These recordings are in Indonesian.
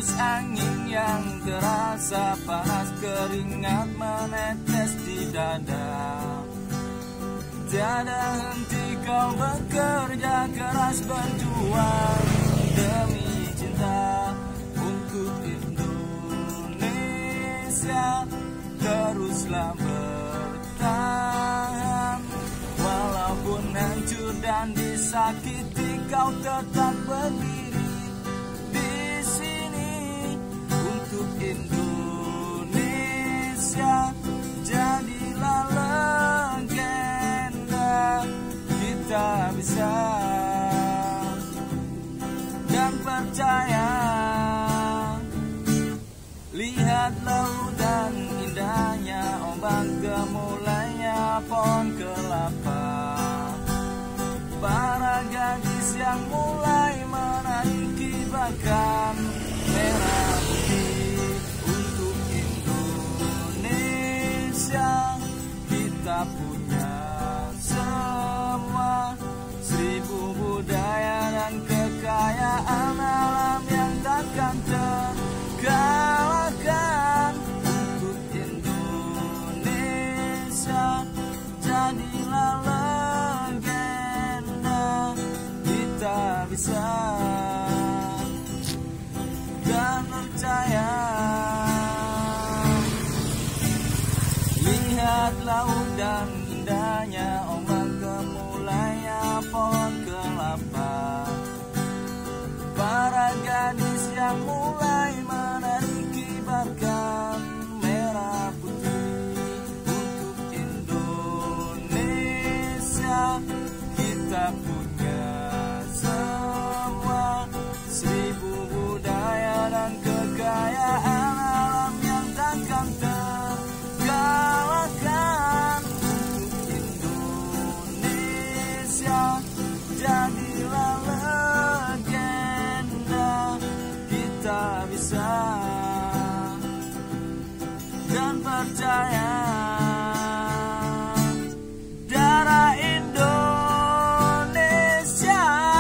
hembus angin yang terasa panas, keringat menetes di dada. Tiada henti kau bekerja keras, berjuang demi cinta untuk Indonesia. Teruslah bertahan, walaupun hancur dan disakiti, kau tetap berdiri di sini untuk Indonesia. Jadilah legenda, kita bisa dan percaya. Lihat lautan indahnya, ombak gemulainya pohon kelapa. Para gadis yang mulai menarik kibarkan merah putih untuk Indonesia. Kita punya semua, 1000 budaya dan kekayaan alam yang takkan terkalahkan untuk Indonesia. Jadilah legenda, kita bisa dan percaya. Lihat laut dan indahnya, ombak gemulainya pohon kelapa. Para gadis yang mulai menarik kibarkan merah putih untuk Indonesia. Kita punya semua, 1000 budaya dan kekayaan alam yang takkan terkalahkan untuk Indonesia. Jadilah legenda, kita bisa dan percaya. Darah Indonesia,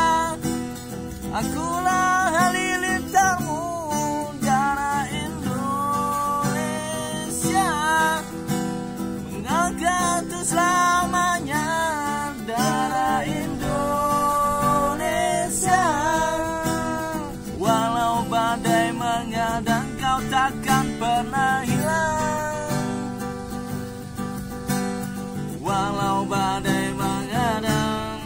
akulah halilintarmu. Darah Indonesia, mengangkat untuk selamanya. Darah Indonesia, walau badai menghadang, kau takkan pernah hilang. Walau badai menghadang,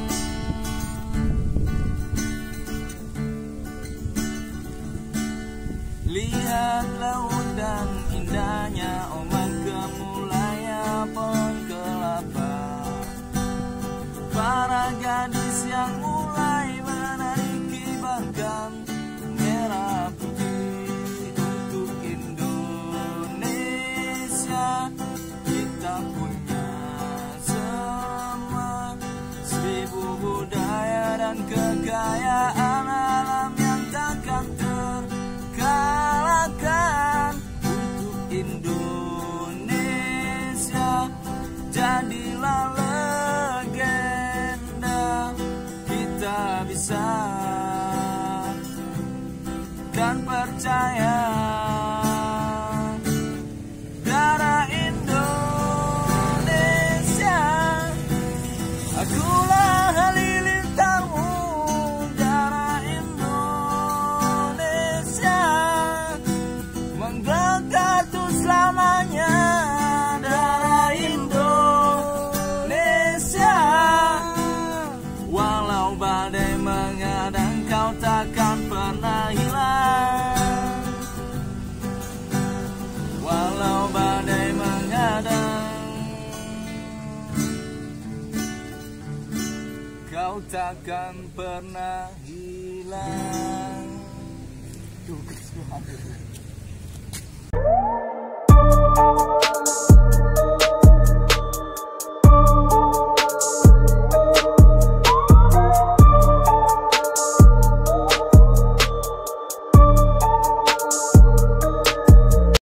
lihat laut dan indahnya, ombak gemulainya pohon kelapa. Para gadis yang mulai menarik kibarkan merah putih untuk Indonesia. Kita punya semua, 1000 budaya dan kekayaan alam yang takkan terkalahkan untuk Indonesia. Jadilah legenda, kita bisa dan percaya. Darah Indonesia, akulah halilintarmu. Darah Indonesia, menggelegar untuk selamanya. Darah Indonesia, walau badai menghadang, kau takkan pernah hilang. Walau badai menghadang, kau takkan pernah hilang.